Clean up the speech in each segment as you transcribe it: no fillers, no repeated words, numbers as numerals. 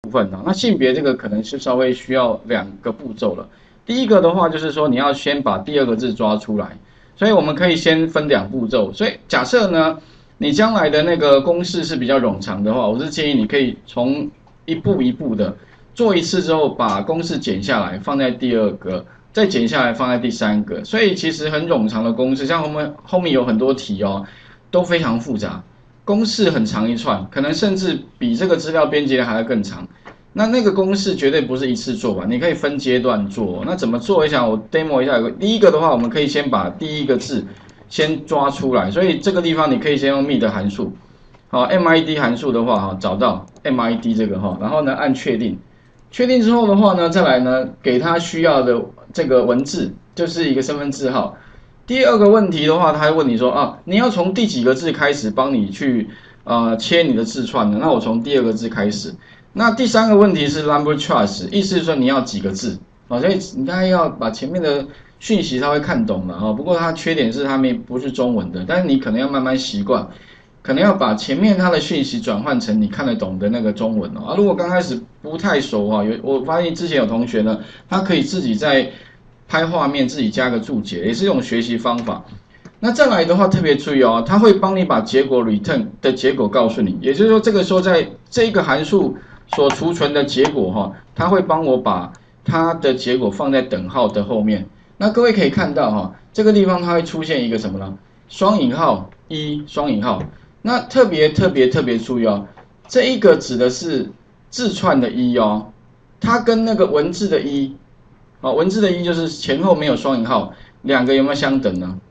部分啊。那性别这个可能是稍微需要2个步骤了。第一个的话就是说你要先把第2个字抓出来，所以我们可以先分2步骤。所以假设呢，你将来的那个公式是比较冗长的话，我是建议你可以从一步一步的做一次之后，把公式剪下来放在第2个，再剪下来放在第3个。所以其实很冗长的公式，像我们后面有很多题哦，都非常复杂。公式很长一串，可能甚至比这个资料编辑的还要更长。那个公式绝对不是一次做完，你可以分阶段做。那怎么做？我想我 demo 一下。第一个的话，我们可以先把第1个字先抓出来，所以这个地方你可以先用 mid 函数，好 ，mid 函数的话，哈，找到 mid 这个哈，然后呢按确定，确定之后的话呢，再来呢给它需要的这个文字，就是一个身份证号。第2个问题的话，他会问你说啊，你要从第几个字开始帮你去切你的字串呢？那我从第2个字开始。那第3个问题是 number choice， 意思是说你要几个字啊？所以你大概要把前面的讯息他会看懂了哈。不过它缺点是它不是中文的，但是你可能要慢慢习惯，可能要把前面它的讯息转换成你看得懂的那个中文哦。如果刚开始不太熟啊，我发现之前有同学呢，他可以自己在拍画面自己加个注解，也是一种学习方法。那再来的话，特别注意哦，它会帮你把结果 return 的结果告诉你，也就是说，这个时候在这个函数所储存的结果哈，它会帮我把它的结果放在等号的后面。那各位可以看到哈，这个地方它会出现一个什么呢？双引号1双引号。那特别注意哦，这一个指的是字串的1哦，它跟那个文字的1。文字的1就是前后没有双引号，2个有没有相等呢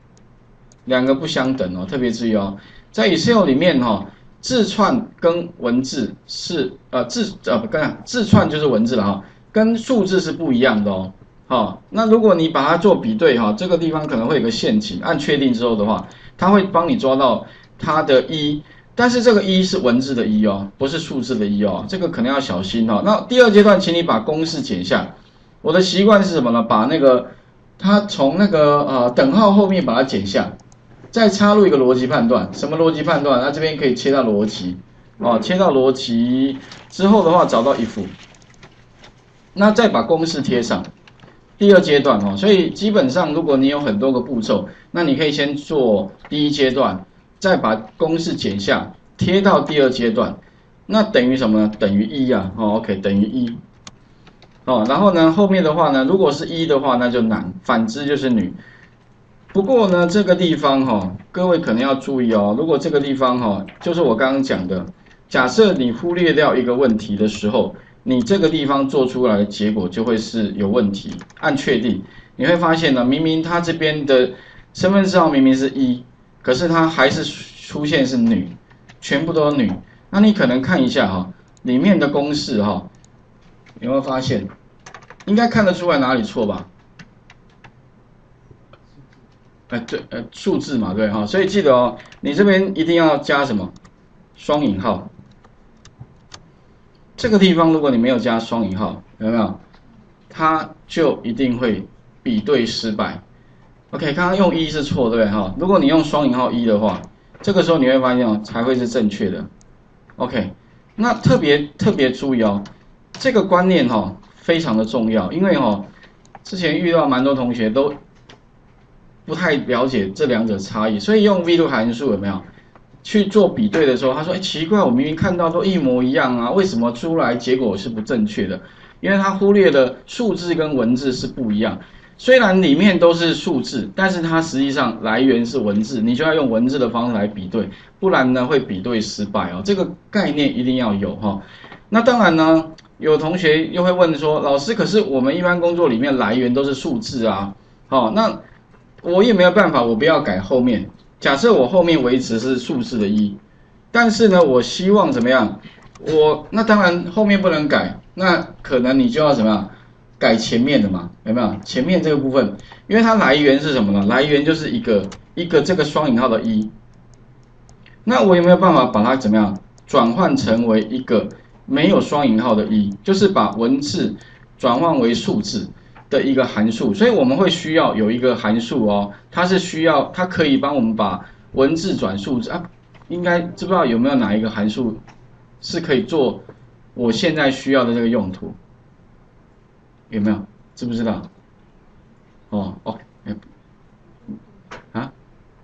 ？2个不相等哦，特别注意哦。在 Excel 里面字串跟文字是字串就是文字了哈，跟数字是不一样的哦。那如果你把它做比对这个地方可能会有个陷阱，按确定之后的话，它会帮你抓到它的1，但是这个1是文字的1哦，不是数字的1哦，这个可能要小心哦。那第2阶段，请你把公式剪下。我的习惯是什么呢？把那个它从那个等号后面把它剪下，再插入一个逻辑判断。什么逻辑判断？那这边可以切到逻辑切到逻辑之后的话，找到 if， 那再把公式贴上。第2阶段所以基本上如果你有很多个步骤，那你可以先做第1阶段，再把公式剪下，贴到第2阶段，那等于什么呢？等于1啊，OK， 等于1。然后呢，后面的话呢，如果是1的话，那就男，反之就是女。不过呢，这个地方各位可能要注意哦。如果这个地方就是我刚刚讲的，假设你忽略掉一个问题的时候，你这个地方做出来的结果就会是有问题。按确定，你会发现呢，明明它这边的身份证号明明是1，可是它还是出现是女，全部都是女。那你可能看一下里面的公式有没有发现？应该看得出来哪里错吧？对，数字嘛，对所以记得你这边一定要加什么？双引号。这个地方如果你没有加双引号，有没有？它就一定会比对失败。OK， 刚刚用1是错，对如果你用双引号1的话，这个时候你会发现才会是正确的。OK， 那特别注意这个观念非常的重要，因为之前遇到蛮多同学都不太了解这2者差异，所以用 VLOOKUP 函数有没有去做比对的时候，他说奇怪，我明明看到都一模一样啊，为什么出来结果是不正确的？因为他忽略了数字跟文字是不一样，虽然里面都是数字，但是它实际上来源是文字，你就要用文字的方式来比对，不然呢会比对失败这个概念一定要有那当然呢，有同学又会问说，老师，可是我们一般工作里面来源都是数字啊，那我也没有办法，我不要改后面。假设我后面维持是数字的1，但是呢，我希望怎么样？那当然后面不能改，那可能你就要怎么样？改前面的嘛，有没有？前面这个部分，因为它来源是什么呢？来源就是一个这个双引号的1，那我有没有办法把它怎么样转换成为一个没有双引号的1，就是把文字转换为数字的一个函数，所以我们会需要有一个函数它可以帮我们把文字转数字应该知不知道有没有哪一个函数是可以做我现在需要的这个用途，有没有？知不知道？哦 ，OK， 啊，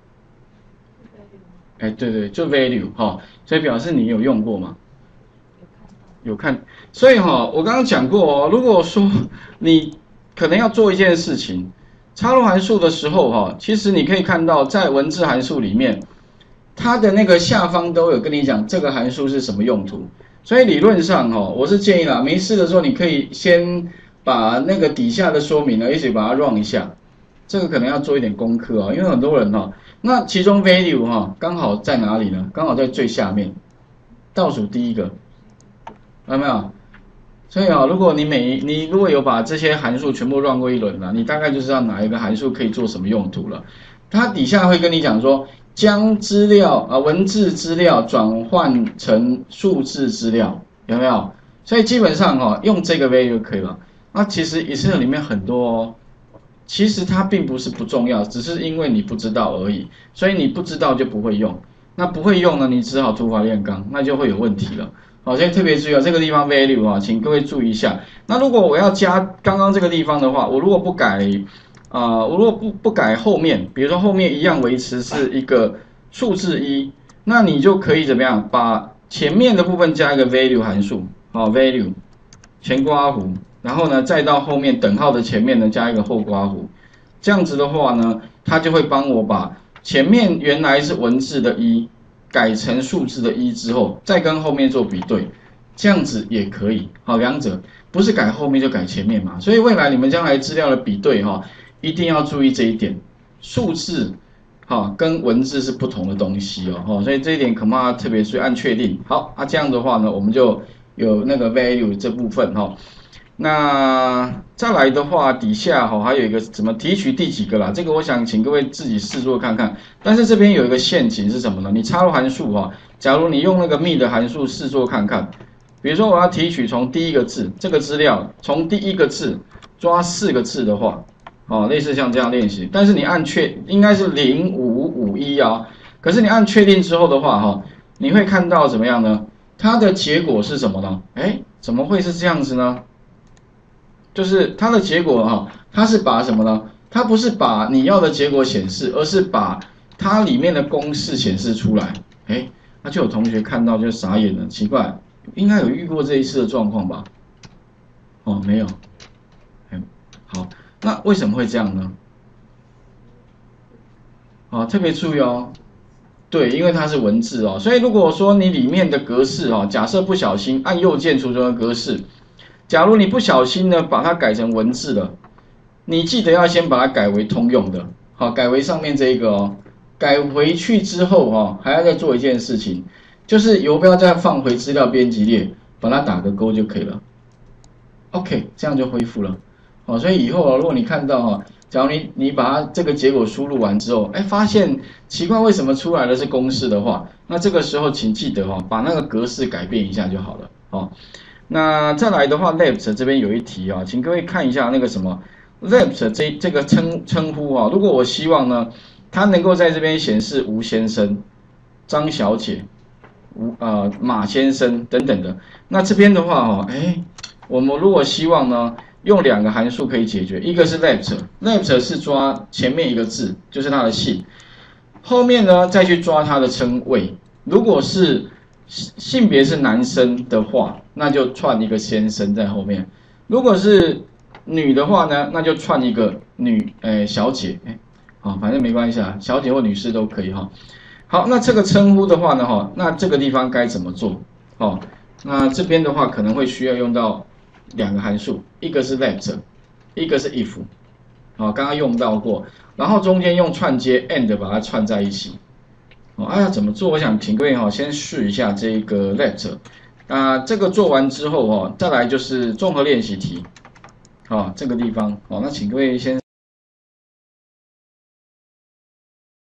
对对，就 value 哈，所以表示你有用过吗？有看，所以我刚刚讲过如果说你可能要做一件事情，插入函数的时候其实你可以看到在文字函数里面，它的那个下方都有跟你讲这个函数是什么用途，所以理论上我是建议啦，没事的时候你可以先把那个底下的说明呢一起把它 run 一下，这个可能要做一点功课因为很多人那其中 value 刚好在哪里呢？刚好在最下面，倒数第一个。有没有？所以如果你如果有把这些函数全部 run 过一轮了，你大概就知道哪一个函数可以做什么用途了。它底下会跟你讲说，将资料文字资料转换成数字资料，有没有？所以基本上用这个 value 就可以了。那其实 Excel 里面很多其实它并不是不重要，只是因为你不知道而已，所以你不知道就不会用。那不会用呢，你只好土法炼钢，那就会有问题了。好，所以特别注意这个地方 value请各位注意一下。那如果我要加刚刚这个地方的话，我如果不改我如果不改后面，比如说后面一样维持是一个数字1，那你就可以怎么样？把前面的部分加一个 value 函数value 前括弧，然后呢再到后面等号的前面呢加一个后括弧，这样子的话呢，它就会帮我把前面原来是文字的1改成数字的1之后，再跟后面做比对，这样子也可以。两者不是改后面就改前面嘛，所以未来你们将来资料的比对一定要注意这一点，数字跟文字是不同的东西所以这一点可能要特别注意按确定。好这样的话呢，我们就有那个 value 这部分那再来的话，底下还有一个怎么提取第几个啦？这个我想请各位自己试做看看。但是这边有一个陷阱是什么呢？你插入函数假如你用那个 me 的函数试做看看，比如说我要提取从第一个字这个资料，从第一个字抓4个字的话，类似像这样练习。但是你按应该是0551可是你按确定之后的话你会看到怎么样呢？它的结果是什么呢？怎么会是这样子呢？就是它的结果它是把什么呢？它不是把你要的结果显示，而是把它里面的公式显示出来。那就有同学看到就傻眼了，奇怪，应该有遇过这一次的状况吧？没有。好，那为什么会这样呢？特别注意对，因为它是文字所以如果说你里面的格式假设不小心按右键储存的格式。假如你不小心呢，把它改成文字了，你记得要先把它改为通用的，改为上面这一个改回去之后还要再做一件事情，就是游标再放回资料编辑列，把它打个勾就可以了。OK， 这样就恢复了。所以以后如果你看到假如你把它这个结果输入完之后，发现奇怪为什么出来的是公式的话，那这个时候请记得把那个格式改变一下就好了那再来的话 left 这边有一题请各位看一下那个什么 left 这个称呼如果我希望呢，它能够在这边显示吴先生、张小姐、马先生等等的，那这边的话我们如果希望呢，用2个函数可以解决，一个是 left 是抓前面一个字，就是他的姓，后面呢再去抓他的称谓，如果是性别是男生的话，那就串一个先生在后面；如果是女的话呢，那就串一个小姐，反正没关系小姐或女士都可以好，那这个称呼的话呢那这个地方该怎么做那这边的话可能会需要用到2个函数，一个是 left， 一个是 if， 刚刚用到过，然后中间用串接 and 把它串在一起。要怎么做？我想请各位先试一下这个 left。这个做完之后再来就是综合练习题。这个地方那请各位先。